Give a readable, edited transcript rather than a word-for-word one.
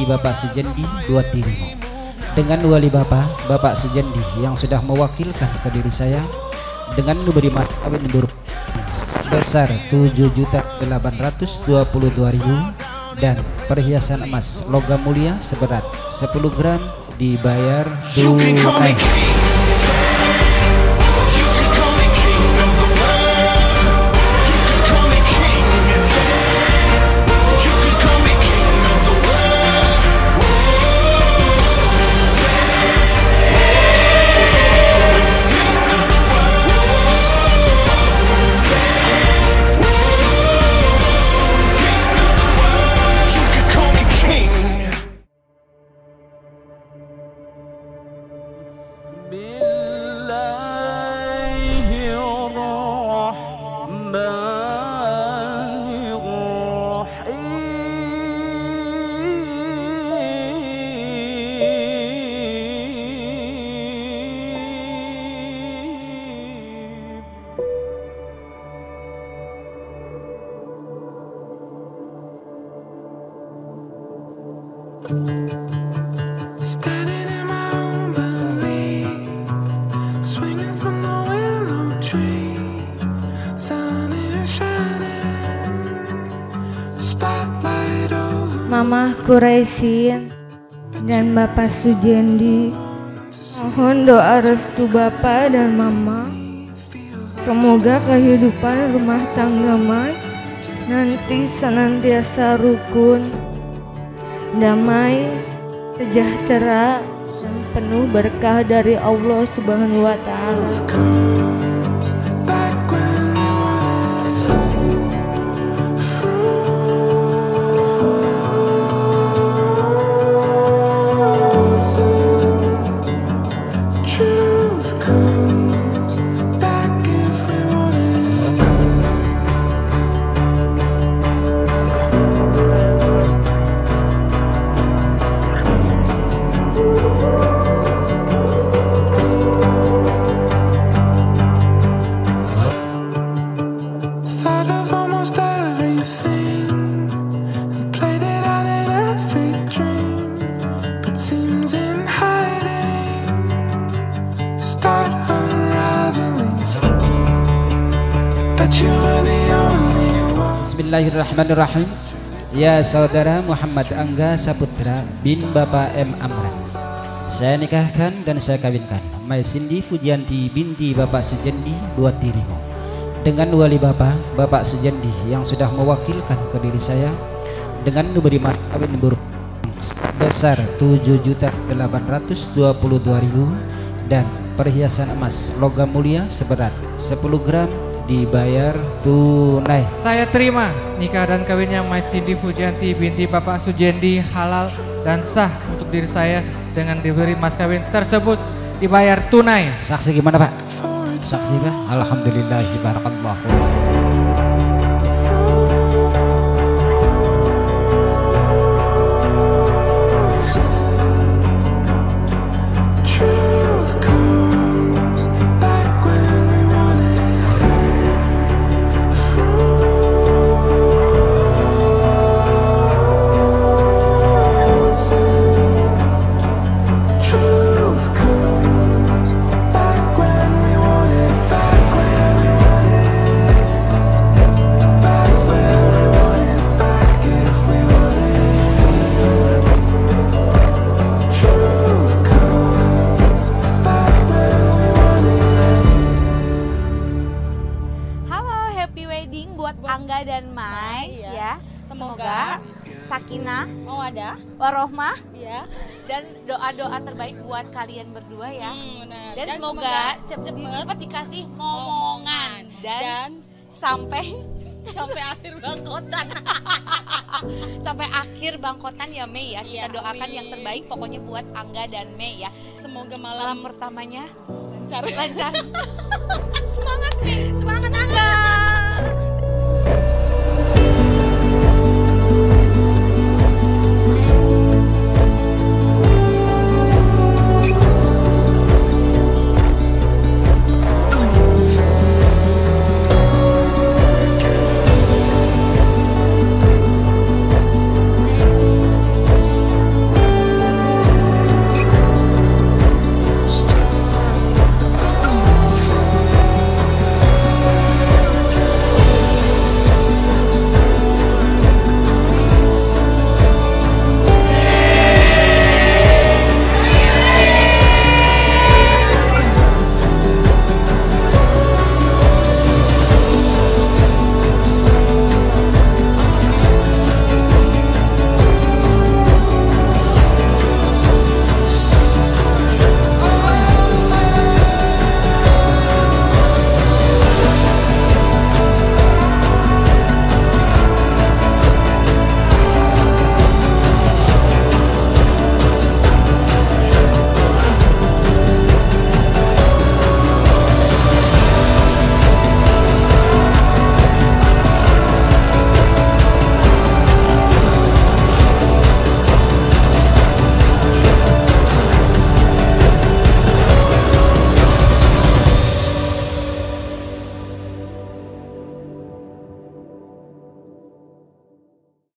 binti Bapak Sujendi Duatirimo. Dengan wali Bapak Sujendi yang sudah mewakilkan ke diri saya dengan memberi mas kawin sebesar 7.822.000 dan perhiasan emas logam mulia seberat 10 gram dibayar tunai. Standing in my own belief, swinging from the willow tree, sun is shining, spotlight over. Mama Quraisin dan Bapak Sujendi, mohon doa restu Bapak dan Mama. Semoga kehidupan rumah tangga Mai nanti senantiasa rukun, damai, sejahtera, dan penuh berkah dari Allah Subhanahu wa Ta'ala. Bismillahirrahmanirrahim. Ya saudara Muhammad Angga Saputra bin Bapak M. Amran, saya nikahkan dan saya kawinkan Mai Cindy Fujianti binti Bapak Sujendi Duatirimo dengan wali Bapak Sujendi yang sudah mewakilkan ke diri saya dengan memberi mas kawin sebesar 7.822.000 dan perhiasan emas logam mulia seberat 10 gram dibayar tunai. Saya terima nikah dan kawinnya Mai Cindy Fujianti binti Bapak Sujendi halal dan sah untuk diri saya dengan diberi mas kawin tersebut dibayar tunai. Saksi gimana Pak? Saksi kah? Alhamdulillah, barakallah. Angga dan Mai, ya. Semoga sakinah, mawadah, warohmah, ya. Dan doa-doa terbaik buat kalian berdua ya. Dan semoga cepat dikasih momongan dan sampai akhir bangkotan. Sampai akhir bangkotan ya Mei ya. Kita doakan yang terbaik pokoknya buat Angga dan Mei ya. Semoga malam pertamanya lancar. Semangat Mei, semangat Angga.